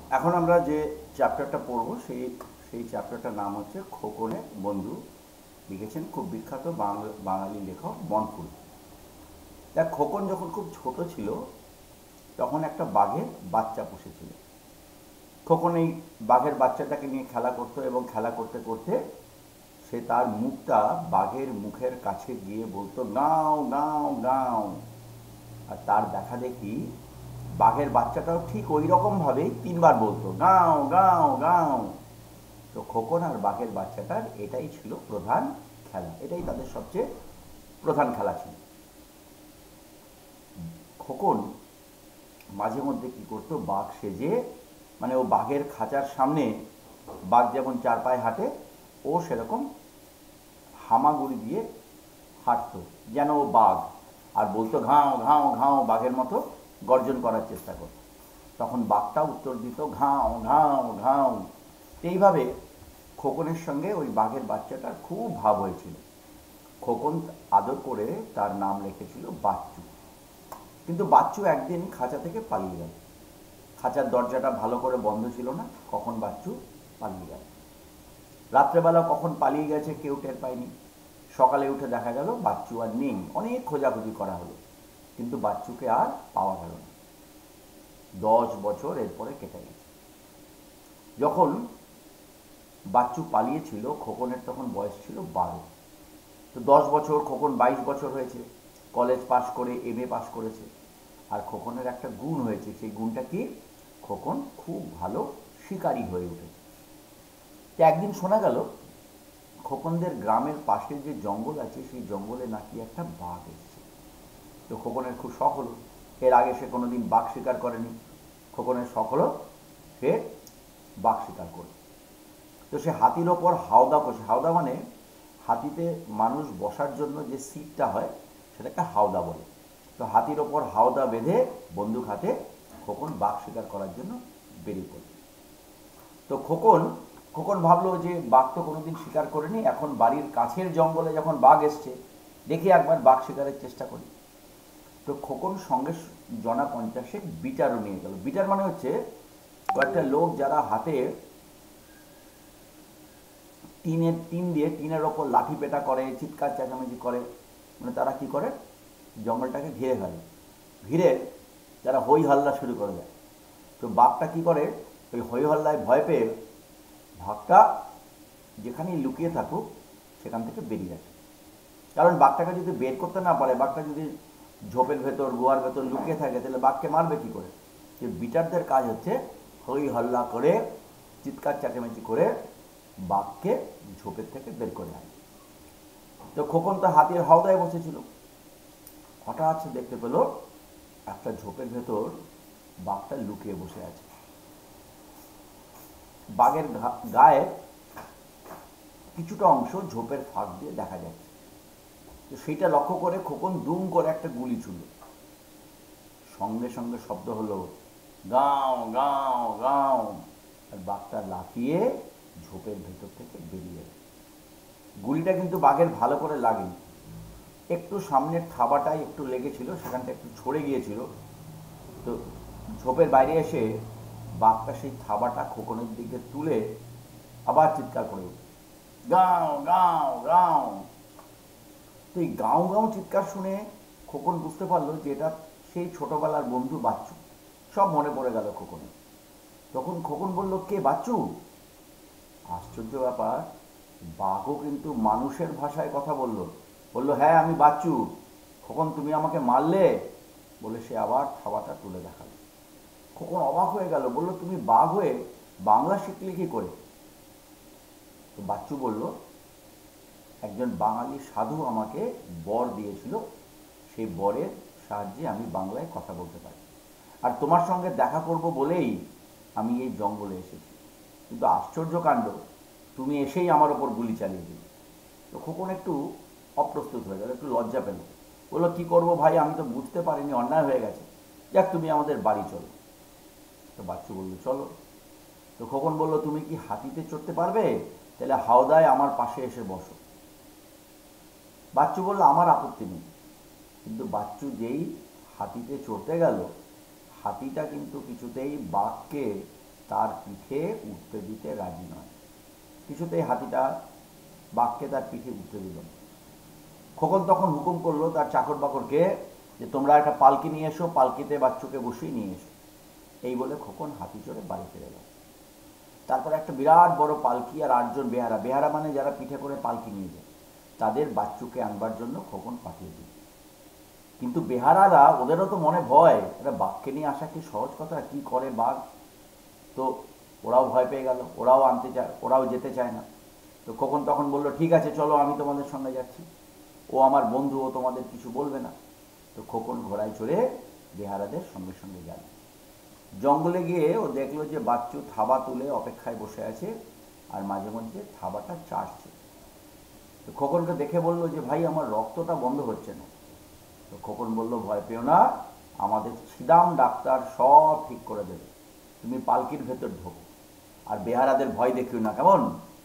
এখন আমরা যে চ্যাপ্টারটা পড়বো সেই চ্যাপ্টারটার নাম হচ্ছে খোকনের বন্ধু। লিখেছেন খুব বিখ্যাত বাঙালি লেখক বনফুল। দেখ, খোকন যখন খুব ছোট ছিল তখন একটা বাঘের বাচ্চা পুষেছিল। খোকন এই বাঘের বাচ্চাটাকে নিয়ে খেলা করতো এবং খেলা করতে করতে সে তার মুখটা বাঘের মুখের কাছে গিয়ে বলতো গাঁও গাঁও গাঁও। আর তার দেখা দেখি বাঘের বাচ্চাটাও ঠিক ওই রকমভাবেই 3বার বলতো গাঁও গাঁও গাঁও। তো খোকন আর বাঘের বাচ্চাটার এটাই ছিল প্রধান খেলা, এটাই তাদের সবচেয়ে প্রধান খেলা ছিল। খোকন মাঝে মধ্যে কি করতো, বাঘ সেজে, মানে ও বাঘের খাঁচার সামনে বাঘ যেমন 4 পায়ে হাঁটে ও সেরকম হামাগুড়ি দিয়ে হাঁটতো যেন ও বাঘ, আর বলতো ঘাও ঘাও ঘাও, বাঘের মতো গর্জন করার চেষ্টা করত। তখন বাঘটা উত্তর দিত ঘাও ঘাও ঘাও। এইভাবে খোকনের সঙ্গে ওই বাঘের বাচ্চাটার খুব ভাব হয়েছিল। খোকন আদর করে তার নাম রেখেছিল বাচ্চু। কিন্তু বাচ্চু একদিন খাঁচা থেকে পালিয়ে গেল। খাঁচার দরজাটা ভালো করে বন্ধ ছিল না, কখন বাচ্চু পালিয়ে গেল। রাত্রেবেলা কখন পালিয়ে গেছে কেউ টের পায়নি। সকালে উঠে দেখা গেল বাচ্চু আর নেই। অনেক খোঁজাখুঁজি করা হলো, কিন্তু বাচ্চুকে আর পাওয়া গেল না। 10 বছর এরপরে কেটে গেছে। যখন বাচ্চু পালিয়েছিল খোকনের তখন বয়স ছিল 12। তো 10 বছর, খোকন 22 বছর হয়েছে। কলেজ পাশ করে MA পাশ করেছে। আর খোকনের একটা গুণ হয়েছে, সেই গুণটা কি, খোকন খুব ভালো শিকারী হয়ে উঠেছে। তো একদিন শোনা গেল খোকনদের গ্রামের পাশে যে জঙ্গল আছে সেই জঙ্গলে নাকি একটা বাঘ এসেছে। তো খোকনের খুব শখ হলো। এর আগে সে কোনোদিন বাঘ শিকার করেনি। খোকনের শখ হলো সে বাঘ শিকার করবে। তো সে হাতির ওপর হাওদা বসে, হাওদা মানে হাতিতে মানুষ বসার জন্য যে সিটটা হয় সেটাকে হাওদা বলে। তো হাতির ওপর হাওদা বেঁধে বন্দুক হাতে খোকন বাঘ শিকার করার জন্য বেরিয়ে পড়ল। তো খোকন ভাবলো যে বাঘ তো কোনোদিন শিকার করেনি, এখন বাড়ির কাছের জঙ্গলে যখন বাঘ এসছে দেখি একবার বাঘ শিকারের চেষ্টা করি। তো খোকন সঙ্গে জনা 50 বিটারও নিয়ে গেল। বিটার মানে হচ্ছে কয়েকটা লোক যারা হাতে টিনের ওপর লাঠি পেটা করে, চিৎকার চেঁচামেচি করে, মানে তারা কি করে, জঙ্গলটাকে ঘিরে ফেলে, ঘিরে তারা হই হল্লা শুরু করে দেয়। তো বাঘটা কি করে, ওই হই হল্লায় ভয় পেয়ে বাঘটা যেখানেই লুকিয়ে থাকুক সেখান থেকে বেরিয়ে আসে। কারণ বাঘটাকে যদি বের করতে না পারে, বাঘটা যদি ঝোপের ভেতর গুহার ভেতর লুকিয়ে থাকে তাহলে বাঘকে মারবে কি করে। যে বিটারদের কাজ হচ্ছে হই হল্লা করে চিৎকার চেঁচামেচি করে বাঘকে ঝোপের থেকে বের করে আনে। তো খোকন তো হাতির হাওদায় বসেছিল, হঠাৎ সে দেখতে পেল একটা ঝোপের ভেতর বাঘটা লুকিয়ে বসে আছে। বাঘের গায়ে কিছুটা অংশ ঝোপের ফাঁক দিয়ে দেখা যাচ্ছে। তো সেইটা লক্ষ্য করে খোকন দুম করে একটা গুলি ছুড়ল। সঙ্গে সঙ্গে শব্দ হলো গাঁও গাঁও গাঁও, আর বাঘটা লাফিয়ে ঝোপের ভেতর থেকে বেরিয়ে এলো। গুলিটা কিন্তু বাঘের ভালো করে লাগেনি, একটু সামনের থাবাটায় একটু লেগেছিল, সেখানটা একটু ছড়ে গিয়েছিল। তো ঝোপের বাইরে এসে বাঘটা সেই থাবাটা খোকনের দিকে তুলে আবার চিৎকার করে উঠল গাঁও গাঁও গাঁও। তো এই গাঁও গাঁও চিৎকার শুনে খোকন বুঝতে পারলো যে এটা সেই ছোটবেলার বন্ধু বাচ্চু। সব মনে পড়ে গেল খোকনের। তখন খোকন বলল, কে বাচ্চু? আশ্চর্য ব্যাপার, বাঘও কিন্তু মানুষের ভাষায় কথা বলল হ্যাঁ আমি বাচ্চু। খোকন তুমি আমাকে মারলে? বলে সে আবার থাবাটা তুলে দেখালো। খোকন অবাক হয়ে গেল, বলল তুমি বাঘ হয়ে বাংলা শিখলে কি করে? তো বাচ্চু বলল, একজন বাঙালি সাধু আমাকে বর দিয়েছিল, সেই বরের সাহায্যে আমি বাংলায় কথা বলতে পারি, আর তোমার সঙ্গে দেখা করব বলেই আমি এই জঙ্গলে এসেছি। কিন্তু আশ্চর্য কাণ্ড, তুমি এসেই আমার ওপর গুলি চালিয়ে দিলে। তো খোকন একটু অপ্রস্তুত হয়ে গেল, একটু লজ্জা পেল। বললো, কি করবো ভাই, আমি তো বুঝতে পারিনি, অন্যায় হয়ে গেছে, যাক তুমি আমাদের বাড়ি চলো। তো বাচ্চু বলল চলো। তো খোকন বলল, তুমি কি হাতিতে চড়তে পারবে? তাহলে হাওদায় আমার পাশে এসে বসো। বাচ্চু বলল, আমার আপত্তি নেই। কিন্তু বাচ্চু যেই হাতিতে চড়তে গেল, হাতিটা কিন্তু কিছুতেই বাঘকে তার পিঠে উঠতে দিতে রাজি নয়। কিছুতেই হাতিটা বাঘকে তার পিঠে উঠতে দিল না। খোকন তখন হুকুম করলো তার চাকর বাকরকে যে তোমরা একটা পালকি নিয়ে এসো, পালকিতে বাচ্চুকে বসিয়ে নিয়ে এসো। এই বলে খোকন হাতি চড়ে বাড়ি ফিরে গেল। তারপর একটা বিরাট বড় পালকি আর 8জন বেহারা, বেহারা মানে যারা পিঠে করে পালকি নিয়ে যায়, তাদের বাচ্চুকে আনবার জন্য খোকন পাঠিয়ে দিল। কিন্তু বেহারারা, ওদেরও তো মনে ভয়, এটা বাঘকে নিয়ে আসা কি সহজ কথা, কি করে বাঘ। তো ওরাও ভয় পেয়ে গেল, ওরাও আনতে চায়, ওরাও যেতে চায় না। তো খোকন তখন বলল ঠিক আছে চলো, আমি তোমাদের সঙ্গে যাচ্ছি, ও আমার বন্ধু, ও তোমাদের কিছু বলবে না। তো খোকন ঘোড়ায় চড়ে বেহারাদের সঙ্গে সঙ্গে গেল। জঙ্গলে গিয়ে ও দেখলো যে বাচ্চু থাবা তুলে অপেক্ষায় বসে আছে আর মাঝে মধ্যে থাবাটা চাটছে। তো খোকনকে দেখে বলল যে ভাই আমার রক্তটা বন্ধ হচ্ছে না। তো খোকন বলল ভয় পেও না, আমাদের ছিদাম ডাক্তার সব ঠিক করে দেবে, তুমি পালকির ভেতর ঢোকো আর বেহারাদের ভয় দেখিও না, কেমন?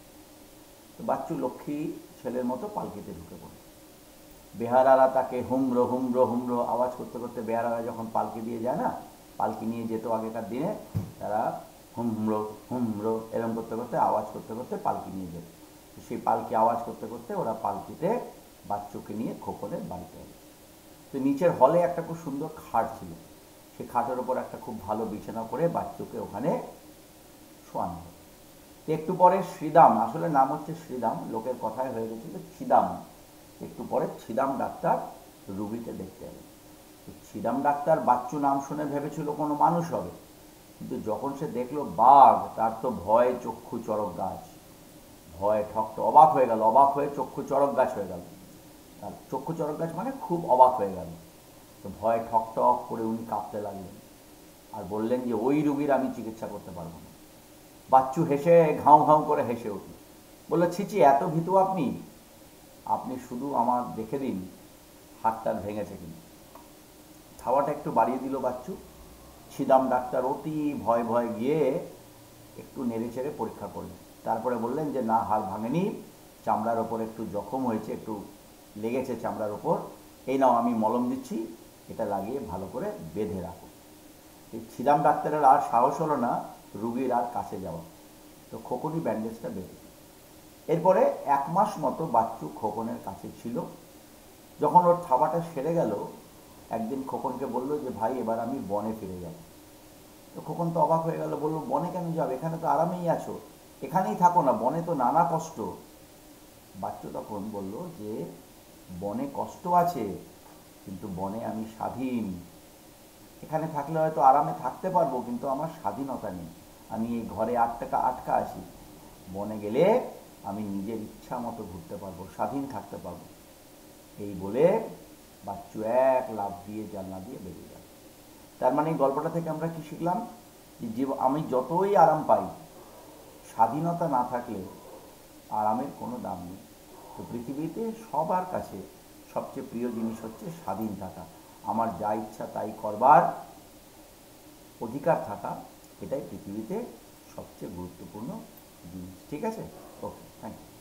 তো বাচ্চু লক্ষ্মী ছেলের মতো পালকিতে ঢুকে পড়ল। বেহারারা তাকে হুমড়ো হুমড়ো হুমড়ো আওয়াজ করতে করতে, বেহারারা যখন পালকি দিয়ে যায় না, পালকি নিয়ে যেত আগেকার দিনে, তারা হুমড়ো হুমড়ো এরম করতে করতে আওয়াজ করতে করতে পালকি নিয়ে যেত। সেই পালকি আওয়াজ করতে করতে ওরা পালকিতে বাচ্চুকে নিয়ে খোকনের বাড়িতে এলো। তো নিচের হলে একটা খুব সুন্দর খাট ছিল, সেই খাটের ওপর একটা খুব ভালো বিছানা করে বাচ্চুকে ওখানে শোয়ানো হলো। একটু পরে শ্রীদাম, আসলে নাম হচ্ছে শ্রীদাম, লোকের কথায় হয়ে গেছিল ছিদাম, একটু পরে ছিদাম ডাক্তার রুগীকে দেখতে এলেন। ছিদাম ডাক্তার বাচ্চু নাম শুনে ভেবেছিল কোনো মানুষ হবে, কিন্তু যখন সে দেখলো বাঘ, তার তো ভয়ে চক্ষু চড়ক গাছ, ভয়ে ঠকতে অবাক হয়ে গেল, অবাক হয়ে চক্ষু চড়ক গাছ হয়ে গেল। আর চক্ষু চড়ক গাছ মানে খুব অবাক হয়ে গেল। তো ভয়ে ঠকটক করে উনি কাঁপতে লাগলেন আর বললেন যে ওই রুগীর আমি চিকিৎসা করতে পারবো না। বাচ্চু হেসে ঘাউ ঘাউ করে হেসে উঠল, বললো ছিচি এত ভীতু আপনি, আপনি শুধু আমার দেখে দিন হাতটা ভেঙেছে কিনা। থাওয়াটা একটু বাড়িয়ে দিল বাচ্চু। ছিদাম ডাক্তার অতি ভয় ভয় গিয়ে একটু নেড়ে চেড়ে পরীক্ষা করলেন, তারপরে বললেন যে না, হাড় ভাঙেনি, চামড়ার ওপর একটু জখম হয়েছে, একটু লেগেছে চামড়ার ওপর, এই নাও আমি মলম দিচ্ছি, এটা লাগিয়ে ভালো করে বেঁধে রাখো। এই ছিদাম ডাক্তারের আর সাহস হলো না রুগীর আর কাছে যাওয়া। তো খোকনই ব্যান্ডেজটা বেঁধে। এরপরে 1 মাস মতো বাচ্চু খোকনের কাছে ছিল। যখন ওর থাবাটা সেরে গেল, একদিন খোকনকে বলল যে ভাই এবার আমি বনে ফিরে যাব। তো খোকন তো অবাক হয়ে গেল, বলল বনে কেন যাবে, এখানে তো আরামেই আছো, এখানেই থাকো না, বনে তো নানা কষ্ট। বাচ্চু তখন বলল যে বনে কষ্ট আছে, কিন্তু বনে আমি স্বাধীন, এখানে থাকলে হয়তো আরামে থাকতে পারবো, কিন্তু আমার স্বাধীনতা নেই, আমি এই ঘরে আটকা আছি, বনে গেলে আমি নিজের ইচ্ছা মতো ঘুরতে পারবো, স্বাধীন থাকতে পারবো। এই বলে বাচ্চু এক লাফ দিয়ে জানলা দিয়ে বেরিয়ে গেল। তার মানে এই গল্পটা থেকে আমরা কি শিখলাম, যে আমি যতই আরাম পাই, স্বাধীনতা না থাকলে আরামের কোনো দাম নেই। তো পৃথিবীতে সবার কাছে সবচেয়ে প্রিয় জিনিস হচ্ছে স্বাধীন থাকা, আমার যা ইচ্ছা তাই করবার অধিকার থাকা, এটাই পৃথিবীতে সবচেয়ে গুরুত্বপূর্ণ জিনিস। ঠিক আছে, ওকে, থ্যাংক ইউ।